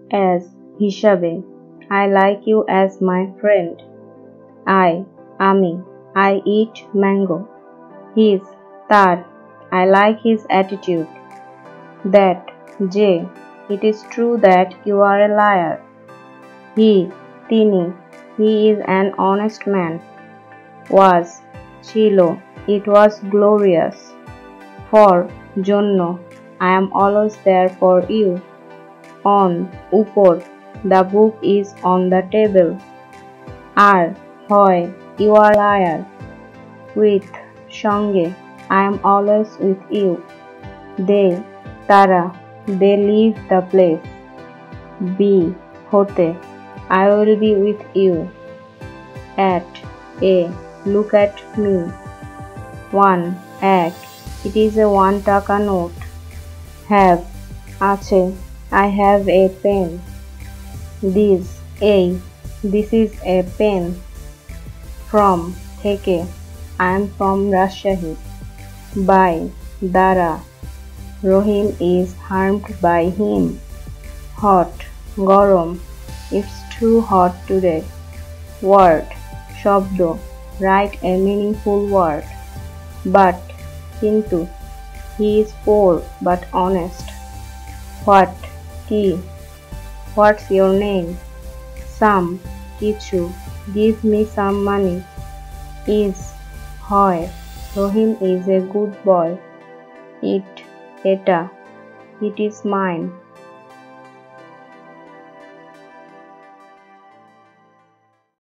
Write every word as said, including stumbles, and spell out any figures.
as হিসাবে I like you as my friend. I আমি I eat mango. His তার I like his attitude. That যে it is true that you are a liar. He তিনি he is an honest man. Was ছিল it was glorious. For জন্য I am always there for you. On উপর the book is on the table. আর হয় you are a liar. With সঙ্গে I am always with you. They তারা they leave the place. Be হতে I will be with you. At a look at me. One এক it is a one টাকা note. Have আছে I have a pen. This a this is a pen. From থেকে I am from Rajshahi. By দ্বারা Rohim is harmed by him. Hot গরম it's too hot today. Word শব্দ write a meaningful word. But কিন্তু he is poor but honest. What কি what's your name? Some কিছু give me some money. Is হয় Rohim is a good boy. It এটা it is mine.